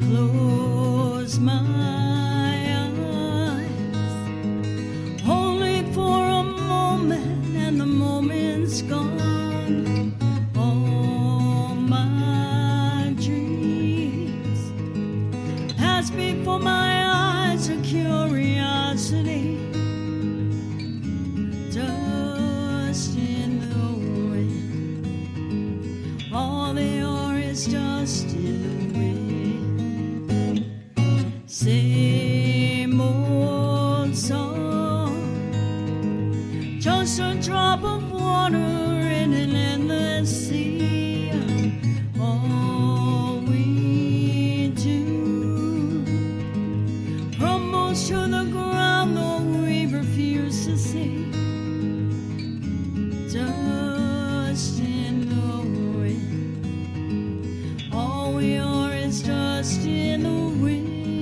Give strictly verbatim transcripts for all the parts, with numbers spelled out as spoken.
close my eyes, hold it for a moment, and the moment's gone. All my dreams pass before my eyes, a curiosity, dust in the wind. All they are is dust in the wind. Same old song, just a drop of water in an endless sea. All we do crumbles to the ground, though we refuse to see. Dust in the wind. All we are is dust in the wind.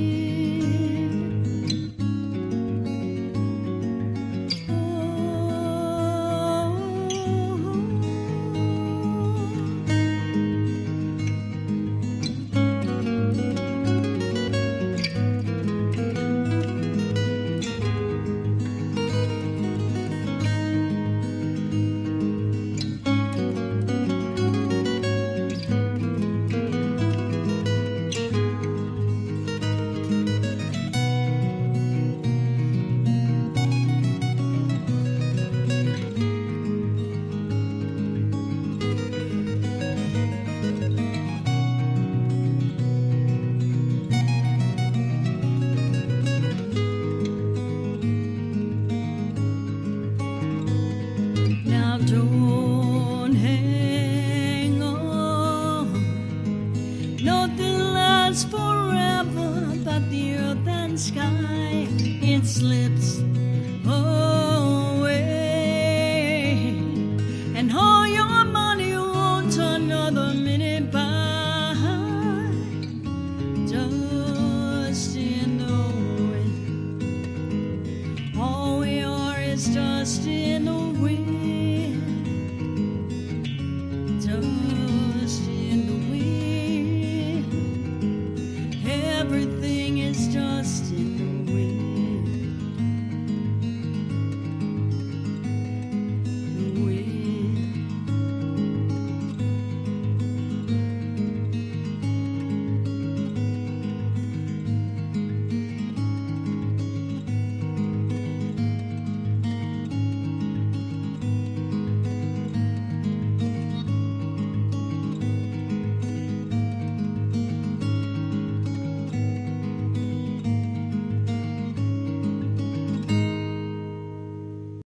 Now don't hang on, nothing lasts forever but the earth and sky. It slips